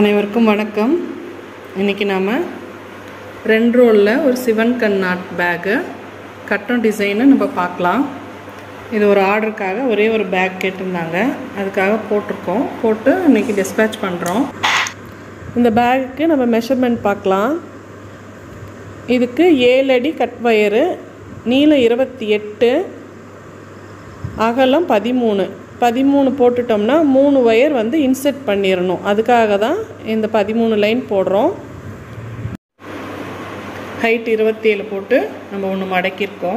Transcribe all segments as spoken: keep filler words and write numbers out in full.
அனைவருக்கும் வணக்கம். இன்றைக்கி நாம் ரெண்டு ரோலில் ஒரு சிவன் கண் நாட் பேக்கு கட்டம் டிசைனு நம்ம பார்க்கலாம். இது ஒரு ஆர்டருக்காக ஒரே ஒரு பேக் கேட்டிருந்தாங்க, அதுக்காக போட்டிருக்கோம். போட்டு இன்றைக்கி டிஸ்பேட்ச் பண்ணுறோம். இந்த பேக்குக்கு நம்ம மெஷர்மெண்ட் பார்க்கலாம். இதுக்கு ஏழு அடி கட் வயரு, நீளம் இருபத்தி எட்டு, அகலம் பதிமூணு பதிமூணு போட்டுட்டோம்னா மூணு ஒயர் வந்து இன்செர்ட் பண்ணிடணும். அதுக்காக தான் இந்த பதிமூணு லைன் போடுறோம். ஹைட் இருபத்தி ஏழு போட்டு நம்ம ஒன்று மடக்கியிருக்கோம்.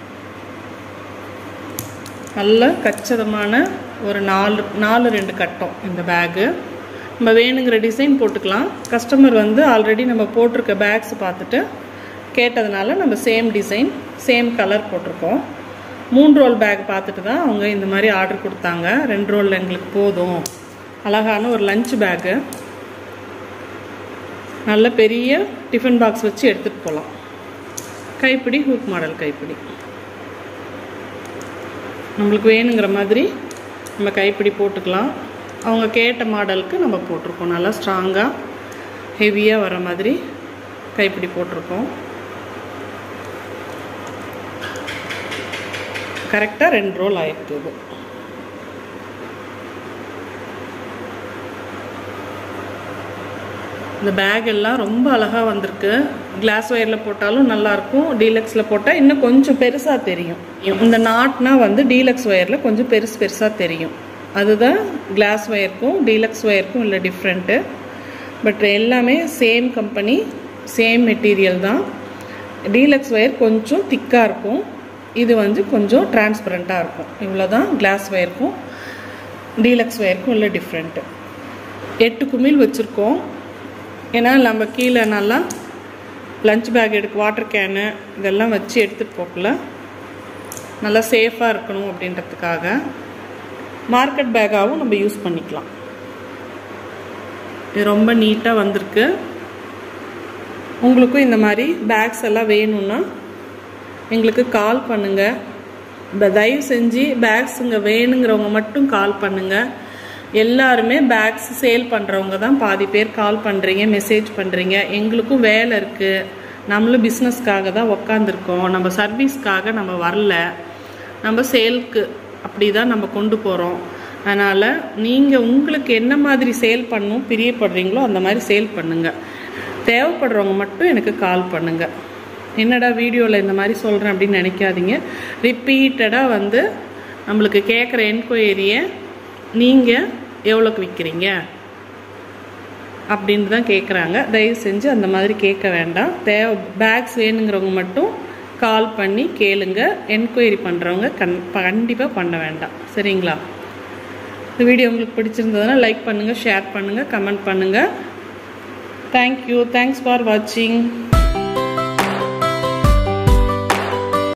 நல்ல கச்சிதமான ஒரு நாலு நாலு ரெண்டு கட்டம் இந்த பேகு. நம்ம வேணுங்கிற டிசைன் போட்டுக்கலாம். கஸ்டமர் வந்து ஆல்ரெடி நம்ம போட்டிருக்க பேக்ஸ் பார்த்துட்டு கேட்டதுனால நம்ம சேம் டிசைன் சேம் கலர் போட்டிருக்கோம். மூணு ரோல் பேக் பார்த்துட்டு தான் அவங்க இந்த மாதிரி ஆர்டர் கொடுத்தாங்க. ரெண்டு ரோலில் எங்களுக்கு போதும், அழகான ஒரு லஞ்ச் பேக்கு, நல்ல பெரிய டிஃபன் பாக்ஸ் வச்சு எடுத்துகிட்டு போகலாம். கைப்பிடி ஹூக் மாடல் கைப்பிடி நம்மளுக்கு வேணுங்கிற மாதிரி நம்ம கைப்பிடி போட்டுக்கலாம். அவங்க கேட்ட மாடலுக்கு நம்ம போட்டிருக்கோம். நல்லா ஸ்ட்ராங்காக ஹெவியாக வர மாதிரி கைப்பிடி போட்டிருக்கோம். கரெக்டாக ரெண்டு ரோல் ஆகிடுது. இந்த பேக் எல்லாம் ரொம்ப அழகாக வந்திருக்கு. கிளாஸ் ஒயரில் போட்டாலும் நல்லாயிருக்கும், டீலக்ஸில் போட்டால் இன்னும் கொஞ்சம் பெருசாக தெரியும். இந்த நாட்னா வந்து டீலக்ஸ் ஒயரில் கொஞ்சம் பெருசு பெருசாக தெரியும். அதுதான் கிளாஸ் ஒயருக்கும் டீலக்ஸ் ஒயருக்கும் இல்லை டிஃப்ரெண்ட்டு. பட் எல்லாமே சேம் கம்பெனி, சேம் மெட்டீரியல் தான். டீலக்ஸ் ஒயர் கொஞ்சம் திக்காக இருக்கும், இது வந்து கொஞ்சம் டிரான்ஸ்பரண்ட்டாக இருக்கும். இவ்வளோ தான் கிளாஸ் ஒயருக்கும் டீலக்ஸ் ஒயருக்கும் உள்ள டிஃப்ரெண்ட்டு. எட்டு குமிழ் வச்சுருக்கோம். ஏன்னா நம்ம கீழே நல்லா லஞ்ச் பேக் எடுக்க வாட்டர் கேனு இதெல்லாம் வச்சு எடுத்துகிட்டு போகல, நல்லா சேஃபாக இருக்கணும் அப்படின்றதுக்காக. மார்க்கெட் பேக்காகவும் நம்ம யூஸ் பண்ணிக்கலாம். இது ரொம்ப நீட்டாக வந்திருக்கு. உங்களுக்கும் இந்த மாதிரி பேக்ஸ் எல்லாம் வேணும்னா எங்களுக்கு கால் பண்ணுங்கள். தயவு செஞ்சு பேக்ஸுங்க வேணுங்கிறவங்க மட்டும் கால் பண்ணுங்கள். எல்லாருமே பேக்ஸ் சேல் பண்ணுறவங்க தான் பாதி பேர் கால் பண்ணுறீங்க, மெசேஜ் பண்ணுறீங்க. எங்களுக்கும் வேலை இருக்குது, நம்மளும் பிஸ்னஸ்க்காக தான் உக்காந்துருக்கோம், நம்ம சர்வீஸ்க்காக நம்ம வரல, நம்ம சேல்க்கு அப்படி தான் நம்ம கொண்டு போகிறோம். அதனால் நீங்கள் உங்களுக்கு என்ன மாதிரி சேல் பண்ணணும் பிரியப்படுறீங்களோ அந்த மாதிரி சேல் பண்ணுங்கள். தேவைப்படுறவங்க மட்டும் எனக்கு கால் பண்ணுங்கள். என்னடா வீடியோவில் இந்த மாதிரி சொல்கிறேன் அப்படின்னு நினைக்காதீங்க. ரிப்பீட்டடாக வந்து நம்மளுக்கு கேட்குற என்கொயரியை நீங்கள் எவ்வளோக்கு விற்கிறீங்க அப்படின்னு தான் கேட்குறாங்க. தயவு செஞ்சு அந்த மாதிரி கேட்க வேண்டாம். தேவை பேக்ஸ் வேணுங்கிறவங்க மட்டும் கால் பண்ணி கேளுங்க. என்கொயரி பண்ணுறவங்க கண் கண்டிப்பாக பண்ண வேண்டாம், சரிங்களா? இந்த வீடியோ உங்களுக்கு பிடிச்சிருந்ததுன்னா லைக் பண்ணுங்கள், ஷேர் பண்ணுங்கள், கமெண்ட் பண்ணுங்கள். தேங்க்யூ. தேங்க்ஸ் ஃபார் வாட்சிங்.